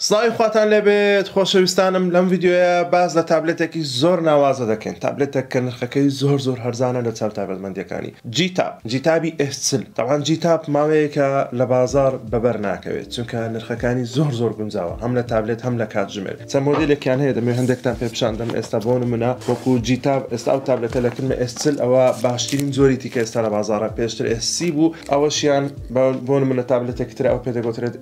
سڵاوی خواتان لێبێت خۆشەویستانم لەم ڤیدیۆیە باز لە تابلێتێکی زۆر ناوازە دەکەین. تابلێتێک کە نرخەکەی زۆر هەرزانە لە چاو تایبەتمەندیەکانی. جیتابی S40 تاوان جیتاب ماوەیەکە لە بازار بەبەر ناکەوێت چونکە نرخەکانی زۆر گونجاوە هەم لە تابلێت هەم لە کاتژمێر. چەند مۆدێلێکیان هەیە دەمێ هەندێکتان پێ پیشاندەم ئێستا بۆ نمونە وەکو جیتاب ئێستا ئەو تابلێتە لە کلمە S40 ئەوە باشترین زۆری تیکە ئێستا لە بازارە پێشتر S30 بوو ئەوەشیان بۆ نمونە تابلێتێکی تر ئەو پێ دەگوترێت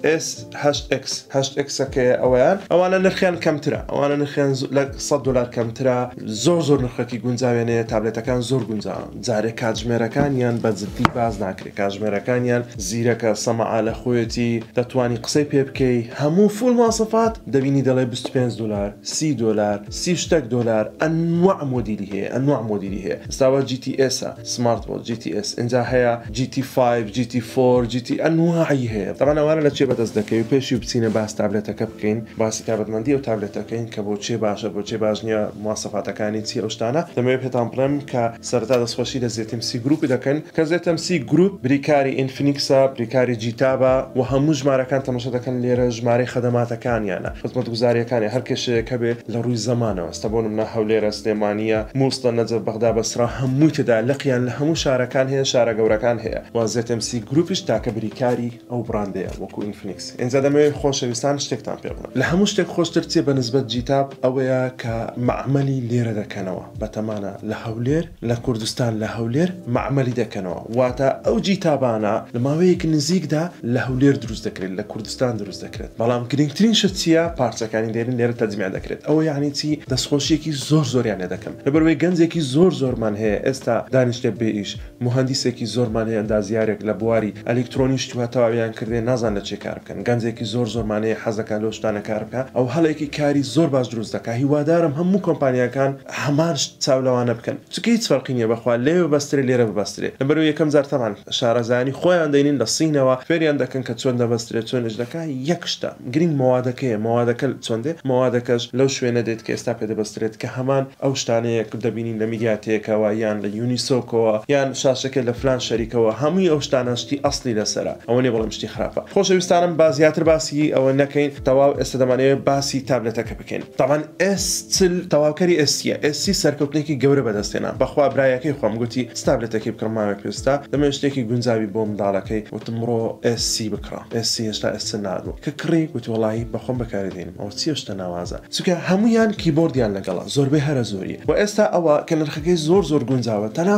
S8X ئەویان ئەوانە نرخیان کەمترە ئەوانە نرخیان لە $100 کەمترە زۆر نرخەکی گونجاوێنەیە تابلێتەکان زۆر گونجاوە جارێک کاتژمێرەکانیان بەجددی باز ناکرێت کاتژمێرەکانیان زیرەکە سەمەعا لە خۆیەتی دەتوانی قسەی پێ بکەی هەموو فول مواصفات دەبینی دەڵێ $25 $30 $30 ئەنواع مۆدیلی هەیە ئەنواع مۆدیلی هەیە ئێستاوە GTS سمارت بۆ GTS اینجا هەیە GT5 GT4 GT ئەنواعی هەیە طبعا ئەوانە لە چێ بەدەست دەکەوی پێشی بچینە باس تابلێتەکە بکەین باسی تابەتمەندی و تابلێتەکەین کە بۆ چێ باشە بۆ چێ باش نییە مواصفاتەکانی چی ئەو شتانە دەمەوێت پێتان بڵێم کە سەرەتا دەستخۆشی لە ZTMC گروپی دەکەن کە ZTMC گروپ بریکاری ئینفینیکسە بریکاری جیتابە و هەموو ژمارەکان تەماشا دەکەن لێرە ژمارەی خەدەماتەکانیانە خزمەتگوزاریەکانی هەر کێشەیەکە بێت لە ڕووی زەمانەوە ئەستا بۆ نمونە هەولێرە سلێمانیە مووستە نەجەف بەغدا بەسرا هەمووی تێدا لەقیان لە هەموو شارەکان هەیە شارە گەورەکان هەیە و ZTMC گروپیش تاکە بریکاری ئەو براندەیە وەکو ئینفینیکس اینجا دەمەوێت خۆشەویستان شتێکتان پێ بڵێم لە هەموو شتێک خۆشتر چێ بە نسبەت جیتاب ئەوەیە کە معمەلی لێرە دەکەنەوە بەتەمانە لە هەولێر لە کوردستان لە هەولێر معمەلی دەکەنەوە واتە ئەو جیتابانە لە ماوەیەک نزیکدا لە هەولێر دروست دەکرێت لە کوردستان دروست دەکرێت بەڵام گرنگترین شت چیە پارچەکانی دێرن لێرە تەجمیع دەکرێت ئەوە یعنی چی دەستخۆشیێکی زۆریان لێ دەکەم لەبەرەوەی گەنجێکی زۆرمان هەیە ئێستا دانیشتێ بێ ئیش مهندسێکی زۆرمان هەیە ئەندازیارێک لە بواری ئەلکترۆنیش تەواویان کردێ نازان لە چێ کار بکەن گەنجێکی زۆرمان هەیە حەزەکان لەو شتانە کار بکە ئەو هەڵێکی کاری زۆر باش دروست دەکە هیوادارم هەموو کۆمپانیەکان هەمان چاولەوانە بکەن چکە هیچ فەرقی نییە بەخوا لێوە بەسترێ لێرە ببەسترێ لەبەرەوەی یەکەم جار تەمان شارەزانی خۆیان دەینین لە سینەوە فێریان دەکەن کە چۆن دەبەسترێت چۆنش دەکا یەک شتە گرنگ مۆوادەکەیە مۆوادەکە چۆندێ مۆوادەکەش لەو شوێنە دێت کە ئێستا پێ دەبەسترێت کە هەمان ئەو شتانەیە دەبینین لە میدیاتێکەوە یان لە یونیسۆکەوە یان شاشەکە لە فلان شەریکەوە هەمووی ئەو شتانەشتی ئەسلی لەسەرە ئەوە نێ بەڵام شتی خراپە خۆشەویستانم با زیاتر باسی ئەوە نەکەین تەواو ئێستا دەمانەوێت باسی تابلێتەکە بکەین طبعا S40 تەواوکەری S سەرکەوتنێکی گەورە بەدەستێنا بەخوا برایەکەی خۆم گوتی تابلێتەکەی بکڕم ماوەیەک پێستا دەمەوێت شتێکی گونجاوی بۆ منداڵەکەی وتم ڕۆ S بکڕە S هێشتا S نادوە کە کڕی گوتی وەڵاهی بەخۆم بەکاردێنم ئەوە چی شتە ناوازە چونکە هەموویان کیبۆردیان لەگەڵە زۆربەی هەرە زۆریە و ئێستا ئەوە کە نرخەکەی زۆر گونجاوە تەنها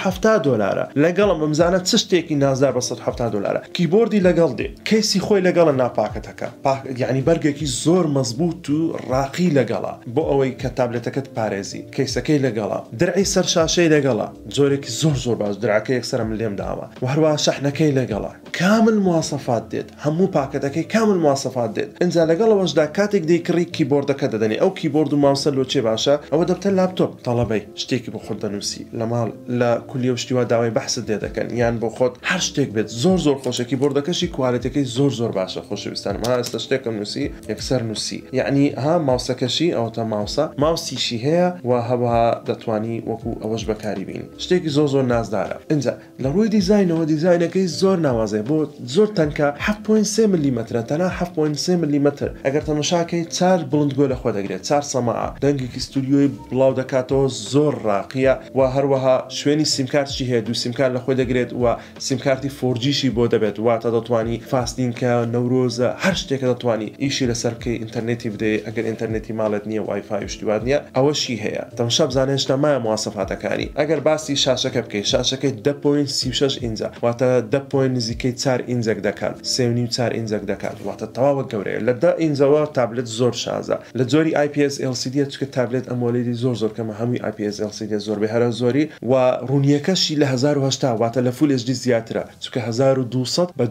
$170 لەگەڵم بمزانە چ شتێکی نازدار بە $170 کیبۆردی لەگەڵ دێ کەیسی خۆی لەگەڵە ناپاکەتەکە یعنی بەرگێکی زۆر مەزبوط و ڕاقی لەگەڵە بۆ ئەوەی کە تابلێتەکەت پارێزی کەیسەکەی لەگەڵە درعی سەر شاشەی لەگەڵە جۆرێکی زۆر باش درعەکە یەکسەرە من لێم داوە و هەروە شەحنەکەی لەگەڵە کامل مواصفات دێت هەموو پاکەتەکەی کامل مواصفات دێت اینجا لەگەڵەوەشدا کاتێک دەیکڕی کیبۆردەکە دەدەنی ئەو کیبۆرد و ماوسە لۆ چێ باشە ئەوە دەبتە لاپتۆپ تەڵەبەی شتێکی بۆ خۆت دەنووسی لە ماڵ لە کولیە و شتیوا داوای بەحثت لێ دەکەن یان بۆ خۆت هەر شتێک بێت زۆر خۆشە کیبۆردەکەشی کوالێتەکەی زۆر باشە خۆشەویستانم ها ئێستا شتێکم نووسی یەکسەر نووسی یعنی ها ماوسەکەشی ئەوتە ماوسیشی هەیە و هەوەها دەتوانی وەکو ئەوەش بەکاری بینی شتێکی زۆر نازدارە اینجا لە ڕووی دیزاینەوە دیزاینەکەی زۆر ناوازێ بۆ زۆر تەنکە 7.3 میلیمەترە تەنها 7.3 میلیمەتر ئەگەر تەماشاکەی 4 بڵندگۆ لە خۆ دەگرێت 4 سەماعە دەنگێکی ستودیۆی بڵاو دەکاتەوە زۆر ڕاقیە و هەروەها شوێنی سیمکارتشی هەیە دوو سیمکار لە خۆی دەگرێت و سیمکارتی 4Gشی بۆ دەبێت واتە دەتوانی فاستینکە نەورۆزە هەر شتێکە دەتوانی ئیشی لەسەر بکەی ئینتەرنێتی بدەیت ئەگەر ئینتەرنێتی ماڵت نییە وایفای و شتیوات نییە ئەوەشی هەیە تەماشا بزانێ شتەمایە مواصفاتەکانی ئەگەر باسی شاشەکە بکەی شاشەکەی 10.36 ئینجە واتە 10 نزیکەی 4 ئینجەک دەکات 3.5 4 ئینجەک دەکات واتە تەواوە گەورەیە لە 10 ئینجەوە تابلێت زۆر شازە لە جۆری IPS LCD چکە تابلێت ئەمۆلێدی زۆر کەمە هەمووی IPS LCD زۆربەی هەرە زۆری و ڕوونیەکەشی لە 1080 واتە لە فول HD زیاترە چکە 1200 بە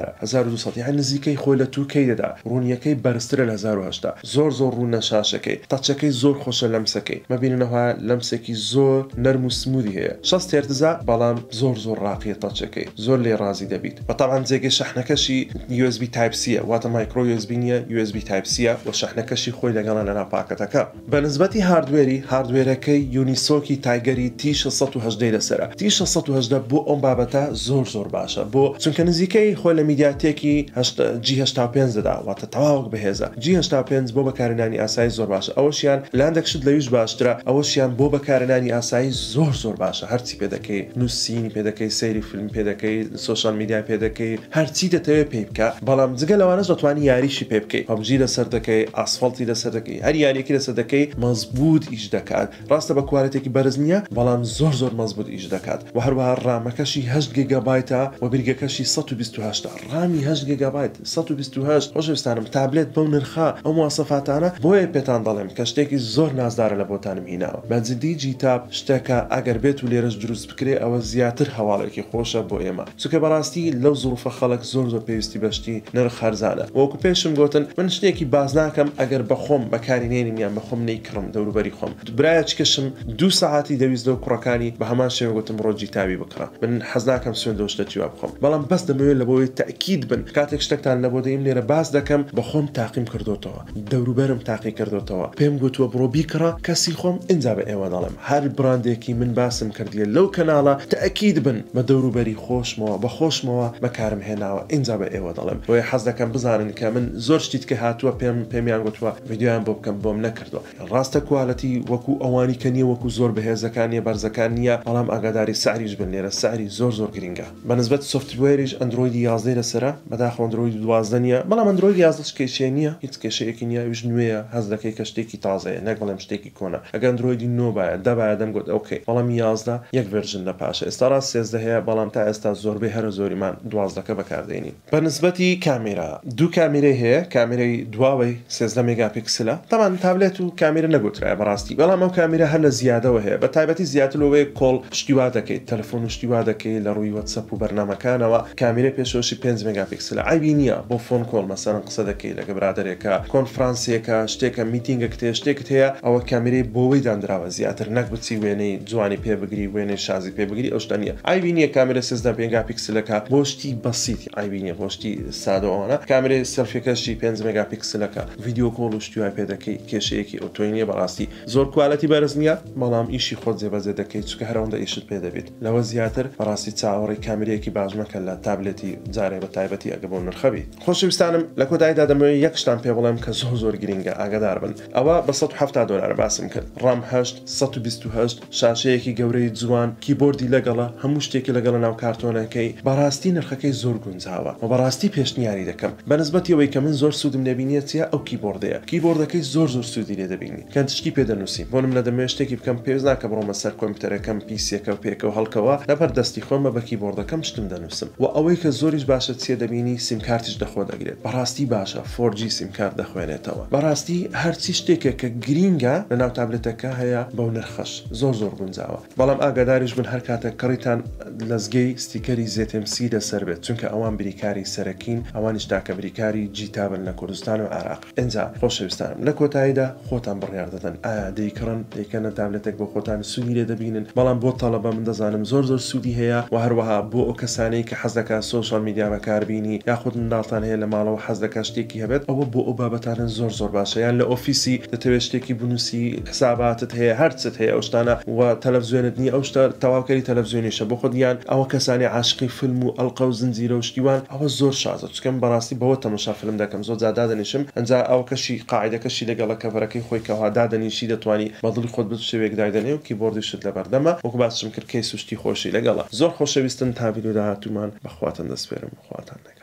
2200 یعنی نزیکەی خۆی لە 2K دەدا ڕوونیەکەی بەرزترە لە 1080 زۆر ڕوونە شاشەکەی تاچەکەی زۆر خۆشە لەمسەکەی مەبیننەوە لەمسێکی زۆر نەرم و سمودی هەیە 6 هێرتزە بەڵام زۆر ڕاقیە تاچەکەی زۆر لێ ڕازی دەبیت بەتەڵان جێگەی شەحنەکەشی USB Type-C واتە مایکرۆ USB نیە USB Type-C و شەحنەکەشی خۆی لەگەڵە لە ناپاکەتەکە بە نسبەتی هاردوێرەکەی یونیسۆکی تایگەری T680 لەسەرە T680 بۆ ئەم بابەتە زۆر باشە بۆ چونکە نزیکەی خۆی لە میدیاتێکی G85 دەدا واتە تەواو بەهێزە. G85 بۆ بەکارهێنانی ئاسایی زۆر باشە. ئەوەشیان لاندەکشت لەویش باشترە، ئەوەشیان بۆ بەکارهێنانی ئاسایی زۆر باشە. هەرچی پێ دەکەی، نووسینی پێ دەکەی، سەیری فیلم پێ دەکەی، سۆشال میدیا پێ دەکەی، هەرچی دەتەوێت پێ بکە. بەڵام جگە لەوانەش دەتوانی یاریشی پێ بکەی. PUBG لەسەر دەکەی، ئاسفالتی لەسەر دەکەی، هەر یاریەکی لەسەر دەکەی مەزبوط ئیش دەکات. ڕاستە بە کوالەتێکی بەرز نییە، بەڵام زۆر مەزبوط ئیش دەکات. و هەروەها ڕامەکەشی 8 گیگابایتە و بریگەکەشی 128 ڕامی 8 گیگابایت 128. خۆشەویستانم تابلێت بەو نرخە ئەو مواصفاتانە بۆیە پێتان دەڵێم کە شتێکی زۆر نازدارە لە بۆتانم هیناوە. بەجددی جیتاب شتێکە ئەگەر بێت و لێرەش دروست بکرێ ئەوە زیاتر هەواڵێکی خۆشە بۆ ئێمە. چونکە بەڕاستی لەو زوڵفە خەڵک زۆر پێویستی بەشتی نرخ هەرزانە. وەکو پێشم گوتن من شتێکی باز ناکەم ئەگەر بەخۆم بەکارهێنێنم یان بەخۆم نەیکڕم دەوروبەری خۆم. برایەکەشم 2 ساعتی دەویست لەو کوڕەکانی بە هەمان شێوە گوتم ڕۆ جیتابی بکڕە. من حەز ناکەم سوێندە شتێکی وا بخۆم. بەڵام بەس دەمەوێت لەبەوەی تاکید بن کاتێک شتێکتان لەبۆ دەیم لێرە باس دەکەم بەخۆم تاقیم کردوتەوە. دەوروبەرم تاقی کردوتەوە. پێم گوتووە بڕۆ بیکڕە کەسی خۆم ئینجا بە ئێوە دەڵێم. هەر براندێکی من باسم کردیە لەو کەناڵە تاکید بن بە دەوروبەری خۆشمەوە بە خۆشمەوە بەکارم هێناوە ئینجا بە ئێوە دەڵێم. بۆیە حەز دەکەم بزانن کە من زۆر شتیت کە هاتووە پێمیان گوتووە ڤیدیۆیان بۆ بکەم بۆم نەکردووە. ڕاستە کوالەتی وەکو ئەوانی کە نییە وەکو زۆر بەهێزەکانیە بەرزەکان نییە، بەڵام ئاگاداری سعریش بن لێرە سعری زۆر گرینگە. بەنسبەت سوفتوێریش ئەندرویدی 11 لەسرە بەداخۆ ئەندروید 12 نییە، بەڵام ئەندروید 11 کێشەیە نییە، هیچ کێشەیەکی نییە، ویش نوێیە هەز دەکەی کە شتێکی تازەیە نەک بڵێم شتێکی کۆنە. ئەگەر ئەندرویدی 9 باید 10 باید دەمگوت ئۆکەی، بەڵام 11 یەک ڤێرژن لە پاشە. ئێستا ڕاست 13 هەیە، بەڵام تا ئێستا زۆربەی هەرە زۆریمان 12 بەکاردێنین. بەنسبەتی کامێرا 2 کامێرەی هەیە، کامێرەی دواوەی 13 مێگاپیکسلە. تەمان تابلێت و کامێرە نەگوترایە بەڕاستی، بەڵام ئەو کامێرە هەر لە زیادەوە هەیە، بە تایبەتی زیاتر لەوەی کۆڵ شتیوا دەکەیت، تەلەفۆن شتیوا دەکەی لە ڕووی واتسەپ و بەرنامەکانەوە. کامێرە پێشەوەشی 5 مێگاپیکسلە، عیبی نییە بۆ فۆن کۆڵ مەسەرەن قسە دەکەی لەگە برادێکە، کۆنفرانسیەکە، شتێکە میتینگەک تێ شتێکت هەیە، ئەوە کامێرەی بۆەوەی دانراوە زیاتر نەک بچی وێنەی جوانی پێ بگری، وێنەی شازی پێ بگری، ئەو شتە نییە. عیبی نییە کامێرە 13 مێگاپیکسلەکە بۆ شتی بەسیتی، عیبی نییە بۆ شتی سادەوانە. کامێرەی سەلفیەکەشی 5 مێگاپیکسلەکە، ڤیدیۆ کۆڵ و شتیوای پێ دەکەی، کێشەیەکی ئۆتۆی نییە بەڕاستی، زۆر کوالەتی بەرز نییە، بەڵام ئیشی خۆت جێبەجێ دەکەیت چکە هەرەوەندە ئیشت پێ دەبێت. لەوە زیاتر بەڕاستی چاوەڕێی کامێرەیەکی باش مەکە لە تابلێتی جارێ بە تایبەتی ئەگە بۆ نرخەبی. خۆشەویستانم لە کۆتاییدا دەمەوێت یەک شتان پێ بڵێم کە زۆر گرینگە، ئاگادار بن. ئەوە بە 170 دلار باسم کرد، ڕام 8 128 شاشەیەکی گەورەی جوان، کیبۆردی لەگەڵە، هەموو شتێکی لەگەڵە ناو کارتۆنەکەی. بەڕاستی نرخەکەی زۆر گونجاوە و بەڕاستی پێشنیاری دەکەم. بەنسبەتیەوەی کە من زۆر سوودم لێبینێت چیە ئەو کیبۆردەیە، کیبۆردەکەی زۆر سوودی لێ دەبینی، کە تشتی پێ دەنووسیم. بۆ نمونە دەمەوێت شتێکی بکەم پێویست ناکە بڕۆمە سەر کۆمپیوتەرەکەم پیسیەکە و پێکە و هەڵکەوە لەبەر دەستی خۆمە بە کیبۆردەکەم شتم دەنووسم. و ئەوەی کە زۆریش باشە چیە دەبینی سیمکارتیش دەخۆ دەگرێت. بەڕاستی باشە 4G سیمکارت دەخوێنێتەوە. بەڕاستی هەرچی شتێکە کە گرینگە لە ناو تابلێتەکە هەیە بەو نرخەش زۆر گونجاوە. بەڵام ئاگاداریش بن هەر کاتێک کڕیتان لەزگەی ستیکەری ZMC لەسەر بێت، چونکە ئەوان بریکاری سەرەکین، ئەوانیش تاکە بریکاری جیتابن لە کوردستان و عێراق. ئینجا خۆشەویستانم لە کۆتاییدا خۆتان بڕیار دەدەن ئایا دەیکڕن دەیکەنە تابلێتێک بۆ خۆتان سوودی لێ دەبینن. بەڵام بۆ تەڵەبە من دەزانم زۆر سوودی هەیە و هەروەها بۆ ئەو کەسانەی کە حەز دەکات سۆشال میدیا بەکاربینی یاخود منداڵتان هەیە لە ماڵەوە حەز دەکات شتێکی هەبێت، ئەوە بۆ ئەو بابەتانە زۆر باشە. یان لە ئۆفیسی دەتەوێت شتێکی بنووسی، حساباتت هەیە، هەرچت هەیە ئەو شتانە و تەلەڤیزیۆنت نییە، ئەو شتە تەواوکەری تەلەڤیزیۆنیشە بۆ خۆت، یان ئەوە کەسانی عاشقی فیلم و ئەڵقە و زنجیرە و شتیوان، ئەوە زۆر شازە. چکەم بەڕاستی بەوە تەماشا فیلم دەکەم، زۆر جار دادەنیشم ئەنجا ئەو کەشی قاعدەکەشی لەگەڵە کەڤەرەکەی خۆی کەوا دادەنیشی دەتوانی بەدڵی خۆت بشێوێک دایدەنێ و کیبۆردی شت لەبەردەمە وەکو باسم کرد کەی سوشتی خۆشی لەگەڵە. زۆر خۆشەویستن تا ڤیدیۆ داهاتوومان بەخواتان دەسپێرم، خواتان لەگەڵ.